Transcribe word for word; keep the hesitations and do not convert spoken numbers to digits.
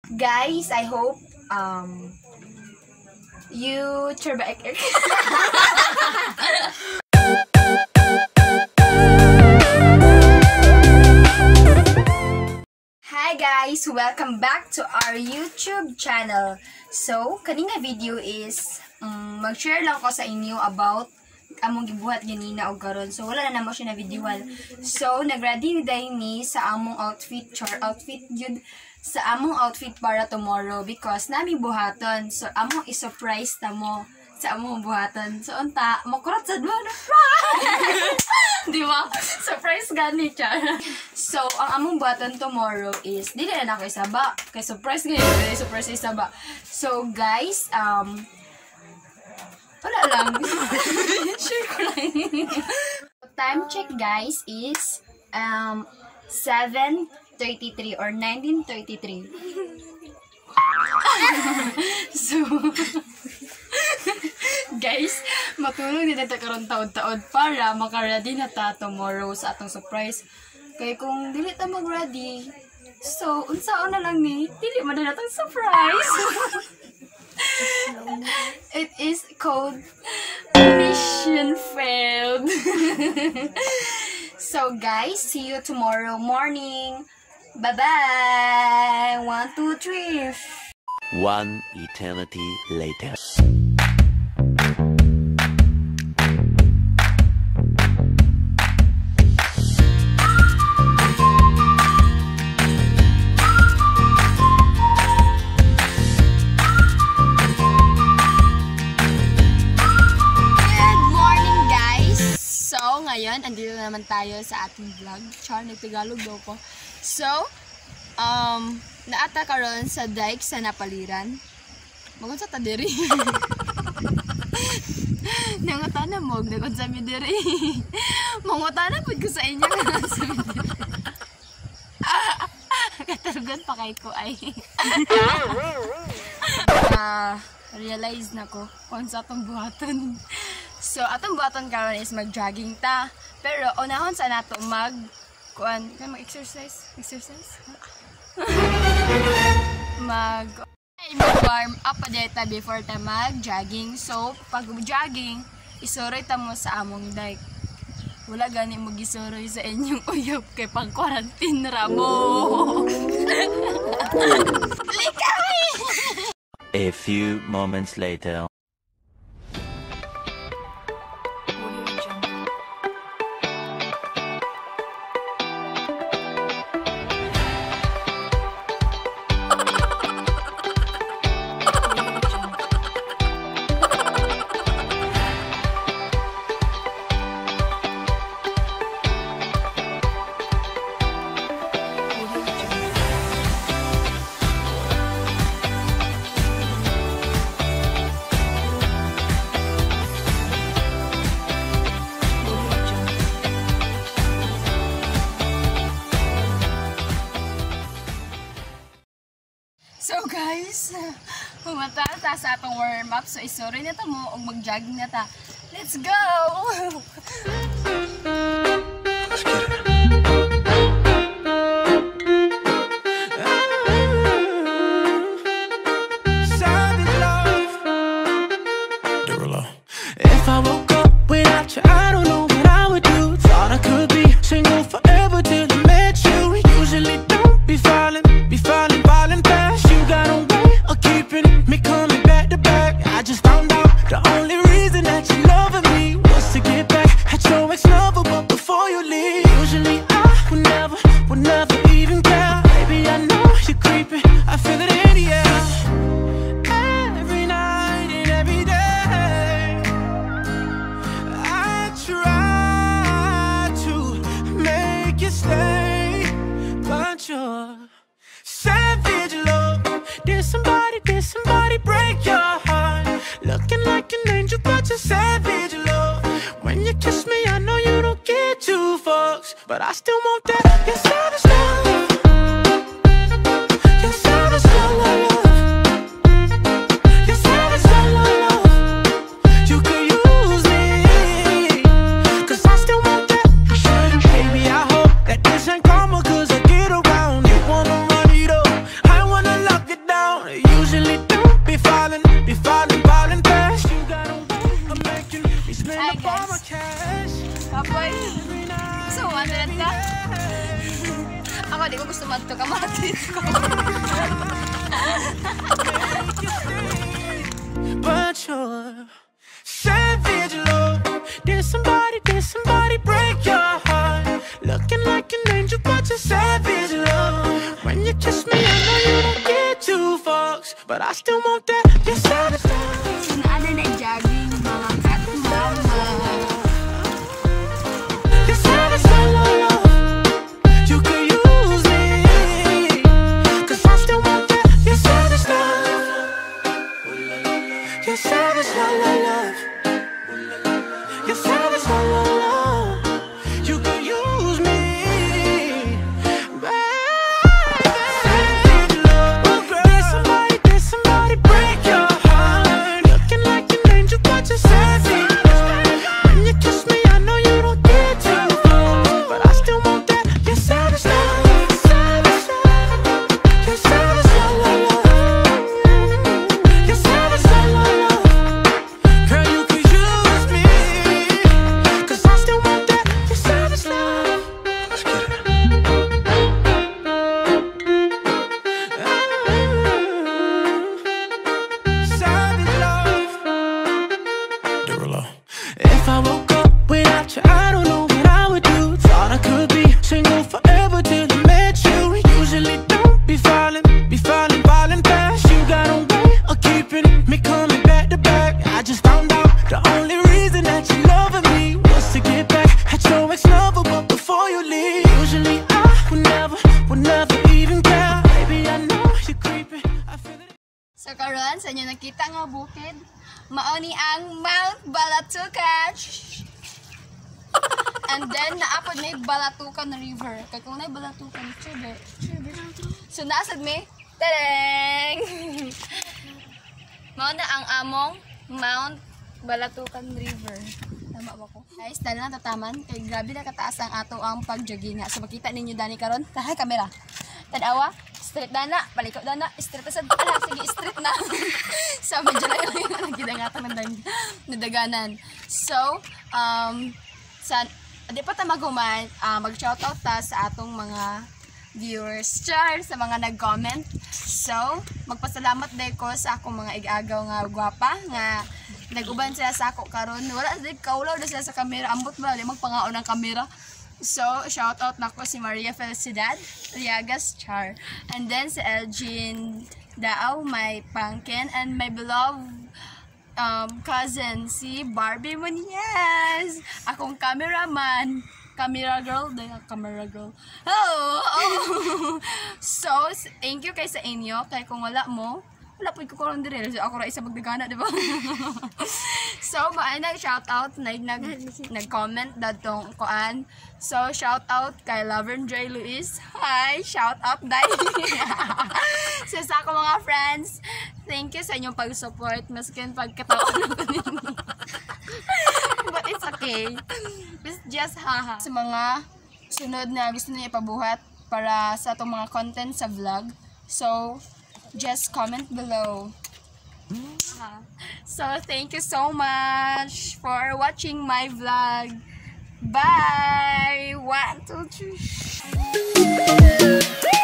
Guys, I hope um you terbaik. Hi guys, welcome back to our YouTube channel. So, kaning video is um, mag-share lang ko sa inyo about among gibuhat ganina og karon. So wala na namo siya na videoan. So nagready day mi sa among outfit, char outfit yun sa among outfit para tomorrow because nami buhaton. So among i-surprise ta mo sa among buhaton. So unta makurat sa duha na di ba? Surprise gani siya. So ang among buhaton tomorrow is dili na ako isaba kay surprise gani, surprise isaba. So guys, um wala lang. Share ko lang. Time check guys is um seven thirty-three or nineteen thirty-three. So guys, matulog din natin karon taod-taod para maka-ready na ta tomorrow sa atong surprise. Kaya kung dili ta mag-ready, so unsaon na lang ni, dili man na natong surprise. It is called mission failed. So guys, see you tomorrow morning. Bye bye. One, two, three. One eternity later. Ngayon, andito na naman tayo sa ating vlog. Char, nagtagalog daw ko. So, um, naata karon sa dike sa Napaliran. Magun sa tadiri. Nangutana mo, nagun sa midiri. Mangutana po ko sa inyo. Katalugan pa kay ko ay. uh, realize na ko kung sa itong buhatan. So, atong buhaton karon is mag-jogging ta. Pero, unahon sa nato mag... Kuan, mag-exercise? Exercise? mag... Mag-warm up pa deta before ta mag-jogging. So, pag jogging, isuroy ta mo sa among dike. Wala gani mo gisuroy sa inyong uyab kay pang-quarantine ramo. Likay! A few moments later. So guys, pumunta ta sa atong warm up. So isorry na ta mo og mag-jogging na ta. Let's go! Let's get it. If I woke up without you, I don't know what I would do. Thought I could be single forever till I met you. Usually don't be falling, be falling, falling fast. You got a way of keeping me coming back to back. I just found out the only reason that you loving me was to get back at your ex-lover, but before you leave, usually I would never, would never even care. Baby, I know you're creeping, I feel it in the air. Every night and every day, I try to make you stay, but you're savage love. Did somebody, did somebody break your heart? Looking like an angel, but you're savage love. When you kiss me, I know you don't get two fucks, but I still want that. You're savage love. You're savage love. You're savage love. You could use me, 'cause I still want that. Baby, I hope that this ain't karma, 'cause I get around. You wanna run it up, I wanna lock it down. di ko gusto madto ka matis ko. But you're savage love. Did somebody, did somebody break your heart? Looking like an angel, but you're savage love. When you kiss me, I know you don't get two fucks, but I still want that. You're savage love. Sinada na jogging mga kat mama. You're savage love. You can use me, 'cause I still want that. You're savage love. You're savage love. You're savage love. You can use me, baby. Savage love. Did somebody, did somebody break your heart? Looking like an angel, but you're savage. When you kiss me, I know you don't get too close, but I still want that. You're savage love. Savage love. You're savage love. You're savage love. Girl, you could use me, 'cause I still want that. You're savage love. Let's get it. Savage love. Derulo. If I woke up without you, I don't know what I would do. Thought I could be single forever till I met you. Usually don't be falling, be falling, falling fast. You got a way of keeping me coming back to back. I just found out the only reason that you loving me was to get back at your ex-lover, but before you leave, usually I would never, would never even care. Baby, I know you're creeping. I feel it. So karon sa inyo nakita nga bukid, mao ni ang Mount Balatucan. And then naapod may Balatucan River. Kay kung nay Balatucan, chube. So nasad may tereng. Mao na ang among Mount Balatucan River. Tama ba ko? Guys, dali na tataman kay grabe na kataas ang ato ang pag-jogging nga. So makita ninyo dani karon, tahay kamera. Tanawa, straight dana, palikot dana, straight sa ala, sige straight na. So medyo na yung gidangatan ng nadaganan. So, um sa di pa ta maguman, uh, mag-shoutout ta sa atong mga viewers, char, sa mga nag-comment. So, magpasalamat din ko sa akong mga igagaw nga gwapa nga nag-uban sila sa ako karon. Wala din kaulaw na sila sa camera, ambot ba di magpangaon ng camera. So, shoutout na ko si Maria Felicidad Riagas, char. And then si Elgin Daaw, my pangkin, and my beloved um, cousin, si Barbie Muñez, akong cameraman, camera girl, dahil camera girl. Oh, oh. So, thank you kay sa inyo, kay kung wala mo, wala po ko karon dire, so ako ra isa magdagana, di ba? So, maay nag shoutout, nag nag nag-comment datong kuan. So, shoutout kay Laverne J. Luis. Hi, shout out dai. So, sa ako mga friends, thank you sa inyong pag-support maskin pagkataon ko ninyo. But it's okay. It's just haha. Sa mga sunod na gusto niyo ipabuhat para sa itong mga content sa vlog. So, just comment below. Uh, so, thank you so much for watching my vlog. Bye! One, two, three.